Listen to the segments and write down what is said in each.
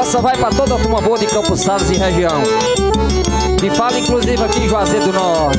Essa vai pra toda a turma boa de Campos Sales e região. E fala inclusive aqui em Juazeiro do Norte.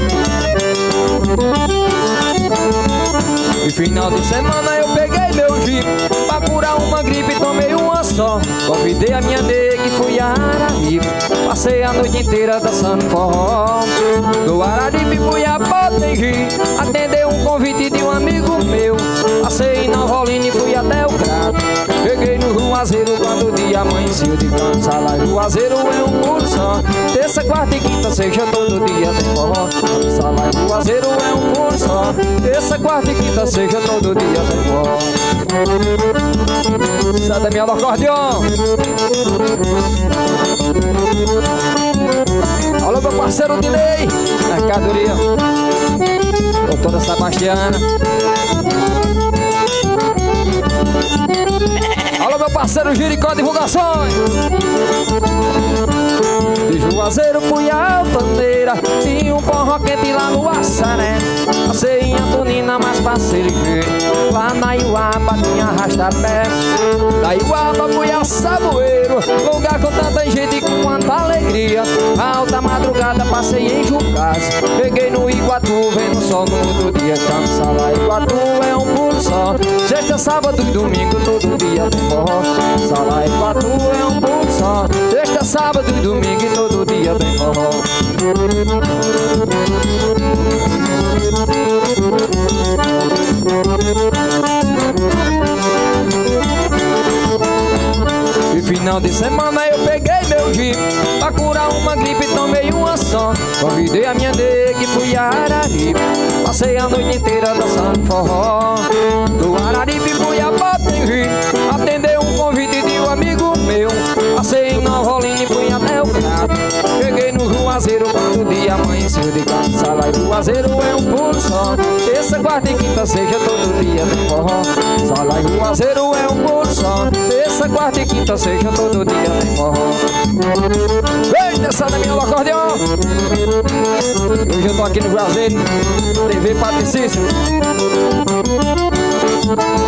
E final de semana eu peguei meu jipe pra curar uma gripe e tomei uma só. Convidei a minha nega e fui a Araripe. Passei a noite inteira dançando forró. Do Araripe fui a Potengi atender um convite de um amigo meu. Passei em Nova Olinda e fui até o Crato. Cheguei no Juazeiro quando o dia amanheceu de cansa lá. Juazeiro é um pulo só. Terça, quarta e quinta, seja todo dia tem forró. Cansa lá. Juazeiro é um pulo só. Terça, quarta e quinta, seja todo dia tem forró. Sai da minha do acordeão. Alô meu parceiro Dinei, mercadoria. Doutora Sebastiana. Alô meu parceiro Jericó Divulgações. De Juazeiro fui a Altaneira, tinha um forró quente lá no Assaré. Passei em Antonina, mas passei ligeiro. Lá na Iuaba tinha arrasta-pé. Da Iuaba fui a Saboeiro, lugar com tanta gente e com quanta alegria. Alta madrugada passei em Jucás. Cheguei no Iguatu, vendo o sol no outro dia. Cansa lá, Iguatu é um pulo só. Sexta, sábado e domingo, todo dia tem forró. Cansa lá, Iguatu é um pulo só. Sexta, sábado e domingo e todo dia tem forró. E final de semana eu peguei meu jipe pra curar uma gripe e tomei uma só. Convidei a minha nega e fui a Araripe. Passei a noite inteira dançando forró. Do Araripe fui a Potengi atender um convite de um amigo meu. Passei em Nova Olinda e fui até o Crato. Cheguei no Juazeiro quando o dia amanheceu de cansa lá. Juazeiro é um pulo só. Terça, quarta e quinta, seja todo dia tem forró. Sala e Juazeiro é um pulo só. Terça, quarta e quinta, seja todo dia tem forró. Vem dançar na minha do acordeão. Hoje eu tô aqui no Juazeiro, TV Patricício.